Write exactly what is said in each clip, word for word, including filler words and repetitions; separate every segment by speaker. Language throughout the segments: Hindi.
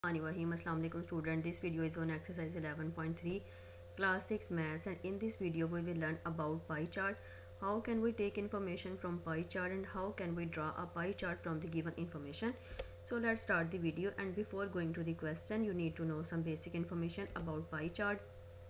Speaker 1: Bismillahirrahmanirrahim. Assalamu alaikum student. This video is on exercise eleven point three class six maths, and in this video we will learn about pie chart. How can we take information from pie chart and how can we draw a pie chart from the given information. So let's start the video, and before going to the question you need to know some basic information about pie chart.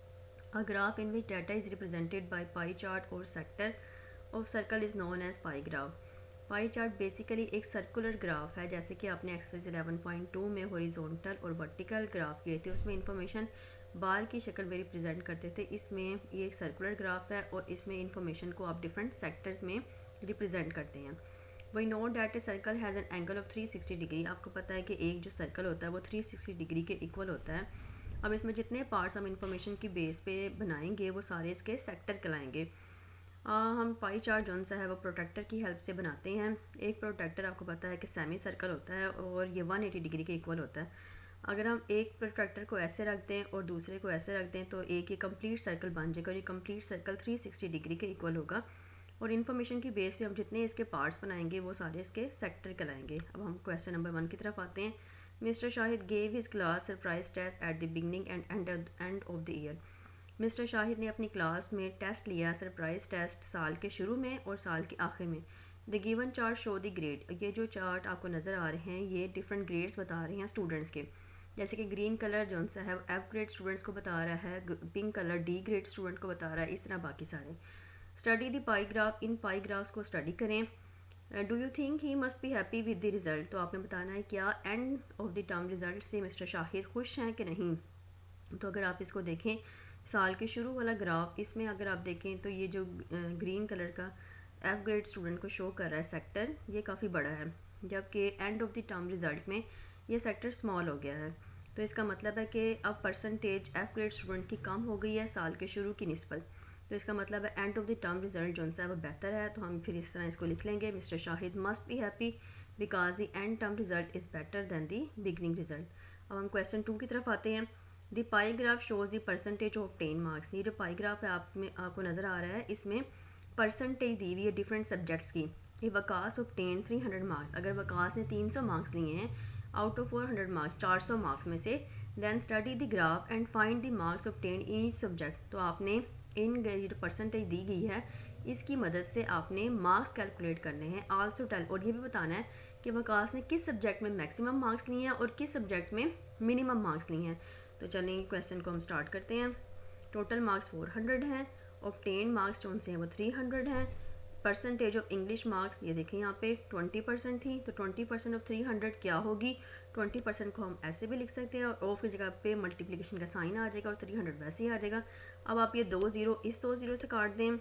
Speaker 1: A graph in which data is represented by pie chart or sector of circle is known as pie graph. Pie chart basically एक सर्कुलर ग्राफ है, जैसे कि आपने एक्सरसाइज इलेवन पॉइंट टू में हॉरिजॉन्टल और वर्टिकल ग्राफ किए थे, उसमें इंफॉर्मेशन बार की शक्ल में रिप्रेजेंट करते थे। इसमें ये एक सर्कुलर ग्राफ है और इसमें इंफॉर्मेशन को आप डिफरेंट सेक्टर्स में रिप्रेजेंट करते हैं। We know that a circle has an angle of three sixty degree. आपको पता है कि एक जो सर्कल होता है वो थ्री सिक्सटी डिग्री के इक्वल होता है। अब इसमें जितने पार्ट्स हम इंफॉर्मेशन की बेस पे बनाएंगे वो सारे इसके सेक्टर कहलाएंगे। आ, हम पाई चार्ट जो सा है वो प्रोटेक्टर की हेल्प से बनाते हैं। एक प्रोटेक्टर आपको पता है कि सेमी सर्कल होता है और ये वन एटी डिग्री के इक्वल होता है। अगर हम एक प्रोटेक्टर को ऐसे रख दें और दूसरे को ऐसे रख दें तो एक ये कंप्लीट सर्कल बन जाएगा। ये complete circle three sixty degree के इक्वल होगा और इन्फॉर्मेशन की बेस पे हम जितने इसके पार्ट्स बनाएंगे वो सारे इसके सेक्टर कहलाएंगे। अब हम क्वेश्चन नंबर वन की तरफ आते हैं। Mister Shahid gave his class surprise test at the beginning and end of the year. Mister Shahid ने अपनी क्लास में टेस्ट लिया, सरप्राइज टेस्ट, साल के शुरू में और साल के आखिर में। The given chart show the grade. ये जो चार्ट आपको नज़र आ रहे हैं ये डिफरेंट ग्रेड्स बता रहे हैं स्टूडेंट्स के। जैसे कि ग्रीन कलर जो सा है एफ ग्रेड स्टूडेंट्स को बता रहा है, pink colour D grade student को बता रहा है, इस तरह बाकी सारे। Study the pie graph. इन पाई ग्राफ्स को स्टडी करें। Do you think he must be happy with the result. तो आपने बताना है क्या end of the term result से मिस्टर शाहिद खुश हैं कि नहीं। तो अगर आप इसको देखें, साल के शुरू वाला ग्राफ, इसमें अगर आप देखें तो ये जो ग्रीन कलर का एफ ग्रेड स्टूडेंट को शो कर रहा है सेक्टर, ये काफ़ी बड़ा है, जबकि end of the term result में ये सेक्टर स्मॉल हो गया है। तो इसका मतलब है कि अब परसेंटेज एफ ग्रेड स्टूडेंट की कम हो गई है साल के शुरू की निस्बत। तो इसका मतलब है end of the term result जो सा है वो बेहतर है। तो हम फिर इस तरह इसको लिख लेंगे, mister Shahid must be happy because the end term result is better than the beginning result. अब हम क्वेश्चन टू की तरफ आते हैं। The pie graph shows the percentage of ten marks. ये जो पाई ग्राफ है आप में आपको नज़र आ रहा है, इसमें परसेंटेज दी हुई है डिफरेंट सब्जेक्ट्स की। ये Waqas of ten three hundred marks. अगर वकास ने तीन सौ मार्क्स लिए हैं out of four hundred marks, चार सौ मार्क्स में से, then study the graph and find the marks of ten in each subject. तो आपने इन जो परसेंटेज दी गई है इसकी मदद से आपने मार्क्स कैलकुलेट करने हैं। आल्सो टेल, और ये भी बताना है कि वकास ने किस सब्जेक्ट में मैक्सिमम मार्क्स लिए हैं और किस सब्जेक्ट में मिनिमम मार्क्स लिए हैं। तो चलिए क्वेश्चन को हम स्टार्ट करते हैं। टोटल मार्क्स फोर हंड्रेड हैं, ऑब्टेन मार्क्स जो से हैं वो थ्री हंड्रेड हैं। परसेंटेज ऑफ इंग्लिश मार्क्स ये देखें यहाँ पे ट्वेंटी परसेंट थी, तो twenty percent of three hundred क्या होगी। ट्वेंटी परसेंट को हम ऐसे भी लिख सकते हैं और ऑफ की जगह पे मल्टीप्लिकेशन का साइन आ जाएगा और थ्री हंड्रेड वैसे ही आ जाएगा। अब आप ये दो ज़ीरो इस दो ज़ीरो से काट दें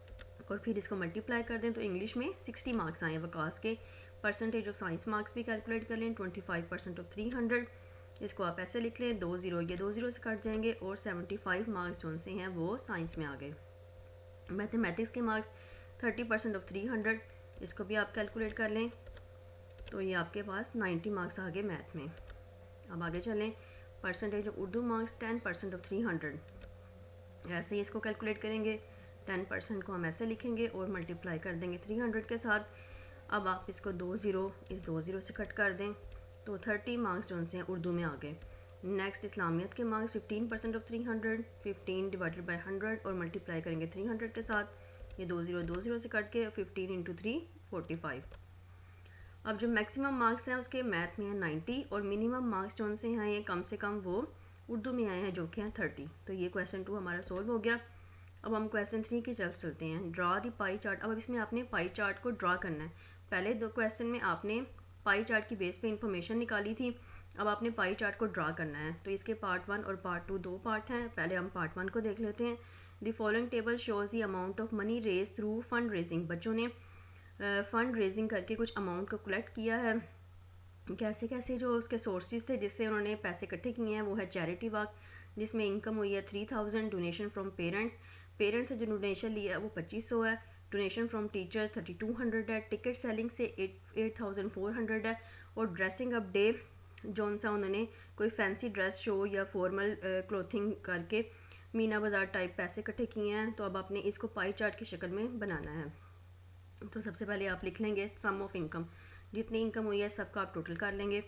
Speaker 1: और फिर इसको मल्टीप्लाई कर दें तो इंग्लिश में सिक्सटी मार्क्स आए वकास के। परसेंटेज ऑफ साइंस मार्क्स भी कैलकुलेट कर लें, twenty five percent of three hundred. इसको आप ऐसे लिख लें, दो ज़ीरो ये दो ज़ीरो से कट जाएंगे और सेवेंटी फाइव मार्क्स जो से हैं वो साइंस में आ गए। मैथमेटिक्स के marks thirty percent of three hundred, इसको भी आप कैलकुलेट कर लें तो ये आपके पास नाइन्टी मार्क्स आ गए मैथ में। अब आगे चलें। Percentage of Urdu marks ten percent of three hundred, ऐसे ही इसको कैलकुलेट करेंगे। टेन परसेंट को हम ऐसे लिखेंगे और मल्टीप्लाई कर देंगे थ्री हंड्रेड के साथ। अब आप इसको दो ज़ीरो इस दो ज़ीरो से कट कर दें तो थर्टी मार्क्स जो से हैं उर्दू में आ गए। नेक्स्ट इस्लामियत के marks fifteen percent of three hundred, fifteen divided by hundred और मल्टीप्लाई करेंगे थ्री हंड्रेड के साथ। ये दो ज़ीरो दो ज़ीरो से कट के fifteen into three forty five. अब जो मैक्सिमम मार्क्स हैं उसके मैथ में है नाइन्टी और मिनिमम मार्क्स जो से हैं ये कम से कम वो उर्दू में आए हैं जो कि हैं थर्टी। तो ये क्वेश्चन टू हमारा सोल्व हो गया। अब हम क्वेश्चन थ्री की तरफ चलते हैं। Draw the pie chart. अब इसमें आपने पाई चार्ट को ड्रा करना है। पहले दो क्वेश्चन में आपने पाई चार्ट की बेस पे इंफॉर्मेशन निकाली थी, अब आपने पाई चार्ट को ड्रा करना है। तो इसके पार्ट वन और पार्ट टू दो पार्ट हैं। पहले हम पार्ट वन को देख लेते हैं। The following table shows the amount of money raise through fund raising. बच्चों ने फंड रेजिंग करके कुछ अमाउंट को कलेक्ट किया है। कैसे कैसे जो उसके सोर्सेज थे जिससे उन्होंने पैसे इकट्ठे किए हैं वो है चैरिटी वर्क, जिसमें इनकम हुई है three thousand. Donation from parents, parents से जो डोनेशन लिया है वो पच्चीस सौ है। Donation from teachers thirty two hundred है। टिकट सेलिंग से eight eight thousand four hundred है। और ड्रेसिंग अप डे जौन सा उन्होंने कोई फैंसी ड्रेस शो या फॉर्मल क्लोथिंग करके मीना बाज़ार टाइप पैसे इकट्ठे किए हैं। तो अब आपने इसको पाई चार्ट की शक्ल में बनाना है। तो सबसे पहले आप लिख लेंगे सम ऑफ इनकम, जितनी इनकम हुई है सबका आप टोटल कर लेंगे।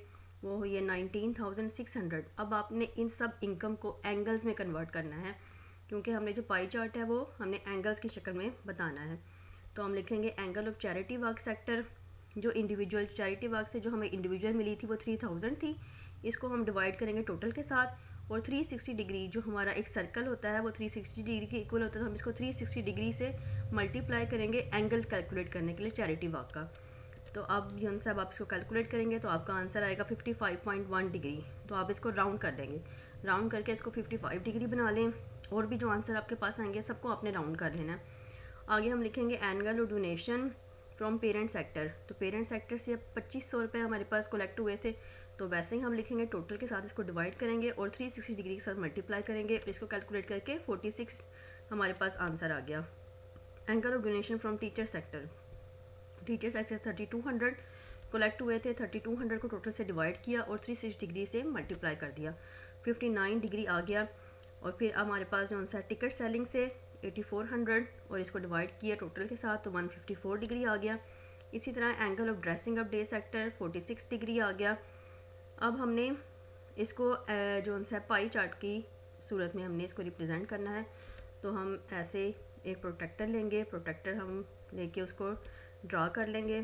Speaker 1: वो हुई है नाइनटीन थाउजेंड सिक्स हंड्रेड। अब आपने इन सब इनकम को एंगल्स में कन्वर्ट करना है, क्योंकि हमने जो पाई चार्ट है वो हमने एंगल्स की शक्ल में बताना है। तो हम लिखेंगे angle of charity work sector. जो इंडिविजुअल चैरिटी वर्क से जो हमें इंडिविजुअल मिली थी वो थ्री थाउजेंड थी, इसको हम डिवाइड करेंगे टोटल के साथ। और थ्री सिक्सटी डिग्री जो हमारा एक सर्कल होता है वो थ्री सिक्सटी डिग्री के इक्वल होता है, तो हम इसको थ्री सिक्सटी डिग्री से मल्टीप्लाई करेंगे एंगल कैलकुलेट करने के लिए चैरिटी वर्क का। तो अब यून साहब आप इसको कैलकुलेट करेंगे तो आपका आंसर आएगा fifty five point one degree. तो आप इसको राउंड कर देंगे, राउंड करके इसको फिफ्टी फाइव डिग्री बना लें। और भी जो आंसर आपके पास आएंगे सबको आपने राउंड कर लेना है। आगे हम लिखेंगे angle of donation from parent sector. तो पेरेंट सेक्टर से पच्चीस सौ रुपये हमारे पास कलेक्ट हुए थे, तो वैसे ही हम लिखेंगे टोटल के साथ इसको डिवाइड करेंगे और थ्री सिक्सटी डिग्री के साथ मल्टीप्लाई करेंगे। इसको कैलकुलेट करके फोर्टी सिक्स हमारे पास आंसर आ गया। Angle of donation from teacher sector, teacher sector thirty two hundred collect हुए थे, थर्टी टू हंड्रेड को टोटल से डिवाइड किया और थ्री सिक्सटी डिग्री से मल्टीप्लाई कर दिया, फिफ्टी नाइन डिग्री आ गया। और फिर हमारे पास जो सा टिकट सेलिंग से एटी फोर हंड्रेड और इसको डिवाइड किया टोटल के साथ, तो वन फिफ्टी फोर डिग्री आ गया। इसी तरह angle of dressing up day sector forty six degree आ गया। अब हमने इसको जो सा पाई चार्ट की सूरत में हमने इसको रिप्रेजेंट करना है। तो हम ऐसे एक प्रोटेक्टर लेंगे, प्रोटेक्टर हम लेके उसको ड्रा कर लेंगे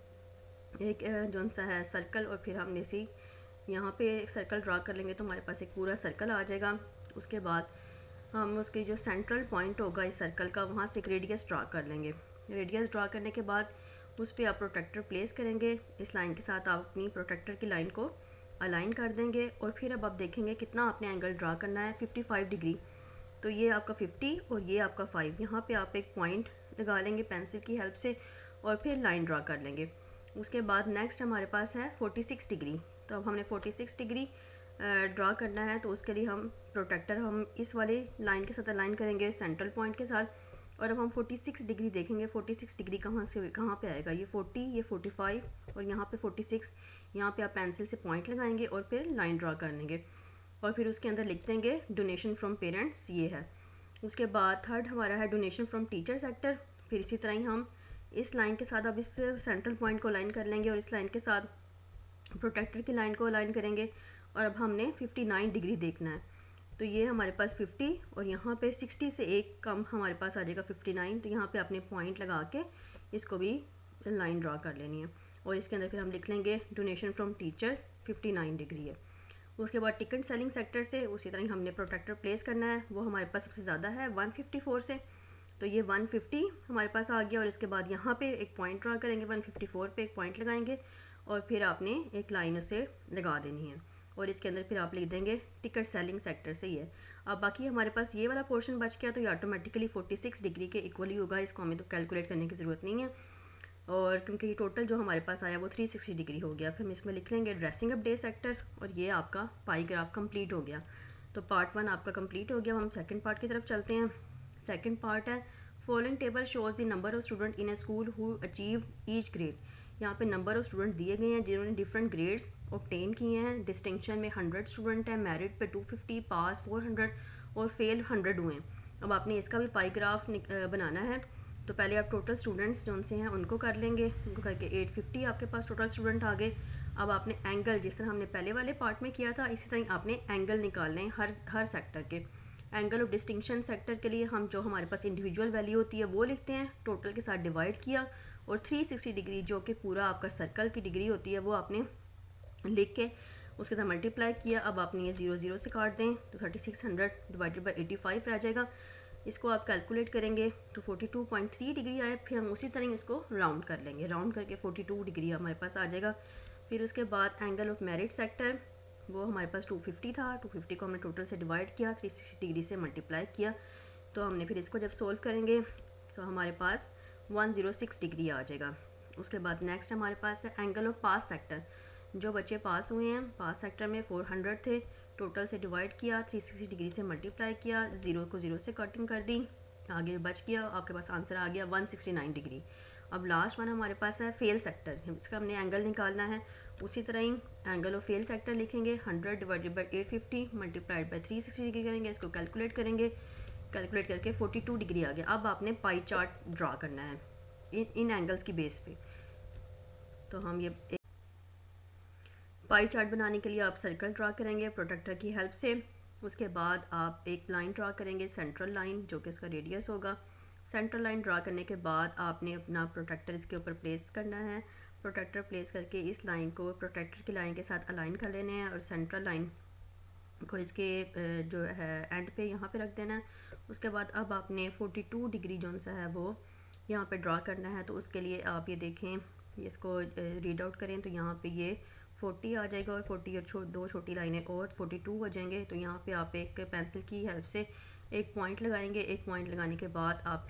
Speaker 1: एक जो सा है सर्कल, और फिर हमने इसी यहाँ पे एक सर्कल ड्रा कर लेंगे तो हमारे पास एक पूरा सर्कल आ जाएगा। उसके बाद हम उसकी जो सेंट्रल पॉइंट होगा इस सर्कल का, वहाँ से एक रेडियस ड्रा कर लेंगे। रेडियस ड्रा करने के बाद उस पर आप प्रोटेक्टर प्लेस करेंगे। इस लाइन के साथ आप अपनी प्रोटेक्टर की लाइन को अलाइन कर देंगे और फिर अब आप देखेंगे कितना आपने एंगल ड्रा करना है, फिफ्टी फाइव डिग्री। तो ये आपका फिफ्टी और ये आपका फाइव, यहाँ पे आप एक पॉइंट लगा लेंगे पेंसिल की हेल्प से और फिर लाइन ड्रा कर लेंगे। उसके बाद नेक्स्ट हमारे पास है फोर्टी सिक्स डिग्री। तो अब हमने फोर्टी सिक्स डिग्री ड्रा करना है, तो उसके लिए हम प्रोटेक्टर हम इस वाले लाइन के साथ अलाइन करेंगे सेंट्रल पॉइंट के साथ। और अब हम फोर्टी सिक्स डिग्री देखेंगे, फोर्टी सिक्स डिग्री कहाँ से कहाँ पे आएगा, ये फोर्टी, ये फोर्टी फाइव और यहाँ पे फोर्टी सिक्स। यहाँ पे आप पेंसिल से पॉइंट लगाएंगे और फिर लाइन ड्रा कर लेंगे और फिर उसके अंदर लिख देंगे डोनेशन फ्रॉम पेरेंट्स, ये है। उसके बाद थर्ड हमारा है डोनेशन फ्रॉम टीचर सेक्टर। फिर इसी तरह ही हम इस लाइन के साथ अब इस सेंट्रल पॉइंट को अलाइन कर लेंगे और इस लाइन के साथ प्रोटेक्टर की लाइन को अलाइन करेंगे। और अब हमने फिफ्टी नाइन डिग्री देखना है, तो ये हमारे पास फिफ्टी और यहाँ पे सिक्सटी से एक कम हमारे पास आ जाएगा फिफ्टी नाइन। तो यहाँ पे आपने पॉइंट लगा के इसको भी लाइन ड्रा कर लेनी है और इसके अंदर फिर हम लिख लेंगे donation from teachers fifty nine degree है। उसके बाद टिकट सेलिंग सेक्टर से उसी तरह हमने प्रोटेक्टर प्लेस करना है, वो हमारे पास सबसे ज़्यादा है वन फिफ्टी फोर से, तो ये वन फिफ्टी हमारे पास आ गया। और इसके बाद यहाँ पे एक पॉइंट ड्रा करेंगे, वन फिफ्टी फोर पे एक पॉइंट लगाएंगे और फिर आपने एक लाइन उसे लगा देनी है और इसके अंदर फिर आप लिख देंगे टिकट सेलिंग सेक्टर से ही है। अब बाकी हमारे पास ये वाला पोर्शन बच गया, तो ये ऑटोमेटिकली फोर्टी सिक्स डिग्री के इक्वली होगा, इसको हमें तो कैलकुलेट करने की ज़रूरत नहीं है। और क्योंकि ये टोटल जो हमारे पास आया वो थ्री सिक्सटी डिग्री हो गया। फिर हम इसमें लिख लेंगे ड्रेसिंग अप डे सेक्टर और ये आपका पाई ग्राफ कंप्लीट हो गया। तो पार्ट वन आपका कंप्लीट हो गया। हम सेकंड पार्ट की तरफ चलते हैं। सेकंड पार्ट है following table shows the number of student in a school who achieve each grade. यहाँ पे नंबर ऑफ स्टूडेंट दिए गए हैं जिन्होंने डिफरेंट ग्रेड्स ऑब्टेन किए हैं। डिस्टिंक्शन में हंड्रेड स्टूडेंट हैं, मेरिट पे two fifty, pass four hundred और फेल हंड्रेड हुए हैं। अब आपने इसका भी पाई ग्राफ बनाना है। तो पहले आप टोटल स्टूडेंट्स जो से हैं उनको कर लेंगे, उनको करके एट फिफ्टी आपके पास टोटल स्टूडेंट आ गए। अब आपने एंगल जिस तरह हमने पहले वाले पार्ट में किया था इसी तरह आपने एंगल निकालने हैं हर हर सेक्टर के। एंगल ऑफ डिस्टिंक्शन सेक्टर के लिए हम जो हमारे पास इंडिविजुअल वैल्यू होती है वो लिखते हैं, टोटल के साथ डिवाइड किया और थ्री सिक्सटी डिग्री जो कि पूरा आपका सर्कल की डिग्री होती है वो आपने लिख के उसके साथ मल्टीप्लाई किया। अब आपने ये जीरो जीरो से काट दें तो thirty six hundred divided by eighty five रह जाएगा। इसको आप कैलकुलेट करेंगे तो forty two point three degree आए। फिर हम उसी तरह इसको राउंड कर लेंगे, राउंड करके फोर्टी टू डिग्री हमारे पास आ जाएगा। फिर उसके बाद एंगल ऑफ मेरिट सेक्टर वो हमारे पास टू फिफ्टी था, टू फिफ्टी को हमने टोटल से डिवाइड किया, थ्री सिक्सटी डिग्री से मल्टीप्लाई किया। तो हमने फिर इसको जब सोल्व करेंगे तो हमारे पास वन ज़ीरो सिक्स डिग्री आ जाएगा। उसके बाद नेक्स्ट हमारे पास है एंगल ऑफ पास सेक्टर। जो बच्चे पास हुए हैं पास सेक्टर में फोर हंड्रेड थे, टोटल से डिवाइड किया, थ्री सिक्सटी डिग्री से मल्टीप्लाई किया, ज़ीरो को ज़ीरो से कटिंग कर दी, आगे बच गया, आपके पास आंसर आ गया वन सिक्सटी नाइन डिग्री। अब लास्ट वन हमारे पास है फेल सेक्टर, इसका हमने एंगल निकालना है। उसी तरह ही एंगल ऑफ फेल सेक्टर लिखेंगे, hundred divided by eight fifty multiplied by three sixty degree करेंगे, इसको कैलकुलेट करेंगे, कैलकुलेट करके फोर्टी टू डिग्री आ गया। अब आपने पाई चार्ट ड्रा करना है इन इन एंगल्स की बेस पे। तो हम ये पाई चार्ट बनाने के लिए आप सर्कल ड्रा करेंगे प्रोट्रैक्टर की हेल्प से। उसके बाद आप एक लाइन ड्रा करेंगे, सेंट्रल लाइन, जो कि इसका रेडियस होगा। सेंट्रल लाइन ड्रा करने के बाद आपने अपना प्रोट्रैक्टर इसके ऊपर प्लेस करना है। प्रोट्रैक्टर प्लेस करके इस लाइन को प्रोट्रैक्टर की लाइन के साथ अलाइन कर लेने हैं और सेंट्रल लाइन को इसके जो है एंड पे यहाँ पे रख देना है। उसके बाद अब आपने बयालीस डिग्री जो सा है वो यहाँ पे ड्रा करना है। तो उसके लिए आप ये देखें, इसको रीड आउट करें तो यहाँ पे ये चालीस आ जाएगा और चालीस और छो, दो छोटी लाइनें और बयालीस हो जाएंगे। तो यहाँ पे आप एक पेंसिल की हेल्प से एक पॉइंट लगाएंगे। एक पॉइंट लगाने के बाद आप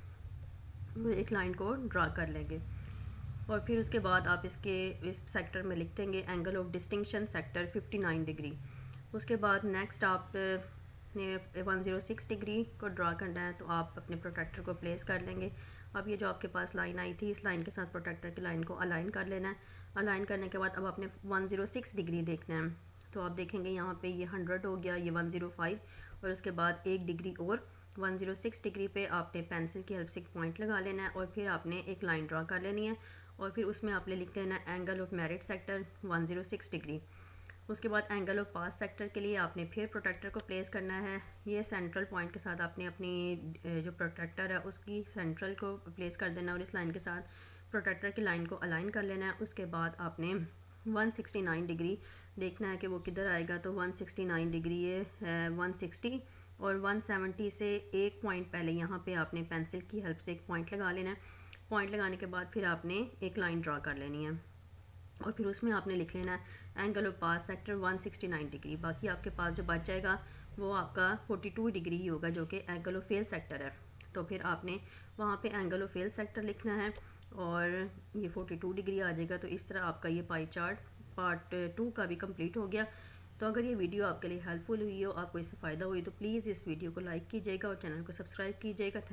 Speaker 1: फिर एक लाइन को ड्रा कर लेंगे और फिर उसके बाद आप इसके इस सेक्टर में लिख देंगे एंगल ऑफ डिस्टिंक्शन सेक्टर उनसठ डिग्री। उसके बाद नेक्स्ट आप ने एक सौ छह डिग्री को ड्रा करना है, तो आप अपने प्रोट्रैक्टर को प्लेस कर लेंगे। अब ये जो आपके पास लाइन आई थी, इस लाइन के साथ प्रोट्रैक्टर की लाइन को अलाइन कर लेना है। अलाइन करने के बाद अब आपने एक सौ छह डिग्री देखना है। तो आप देखेंगे यहाँ पे ये सौ हो गया, ये एक सौ पाँच और उसके बाद एक डिग्री और एक सौ छह डिग्री पे आपने पेंसिल की हेल्प से एक पॉइंट लगा लेना है और फिर आपने एक लाइन ड्रा कर लेनी है और फिर उसमें आपने लिख लेना है एंगल ऑफ मेरिट सेक्टर एक सौ छह डिग्री। उसके बाद एंगल ऑफ पास सेक्टर के लिए आपने फिर प्रोट्रैक्टर को प्लेस करना है। ये सेंट्रल पॉइंट के साथ आपने अपनी जो प्रोट्रैक्टर है उसकी सेंट्रल को प्लेस कर देना और इस लाइन के साथ प्रोट्रैक्टर की लाइन को अलाइन कर लेना है। उसके बाद आपने एक सौ उनहत्तर डिग्री देखना है कि वो किधर आएगा। तो एक सौ उनहत्तर डिग्री ये है एक सौ साठ और एक सौ सत्तर से एक पॉइंट पहले यहाँ पे आपने पेंसिल की हेल्प से एक पॉइंट लगा लेना है। पॉइंट लगाने के बाद फिर आपने एक लाइन ड्रा कर लेनी है और फिर उसमें आपने लिख लेना है एंगल ऑफ पास सेक्टर एक सौ उनहत्तर डिग्री। बाकी आपके पास जो बच जाएगा वो आपका बयालीस डिग्री ही होगा, जो कि एंगल ऑफ फेल सेक्टर है। तो फिर आपने वहाँ पे एंगल ऑफ फेल सेक्टर लिखना है और ये बयालीस डिग्री आ जाएगा। तो इस तरह आपका ये पाई चार्ट पार्ट टू का भी कंप्लीट हो गया। तो अगर ये वीडियो आपके लिए हेल्पफुल हुई हो, आपको इससे फ़ायदा हुई, तो प्लीज़ इस वीडियो को लाइक कीजिएगा और चैनल को सब्सक्राइब कीजिएगा। थैंक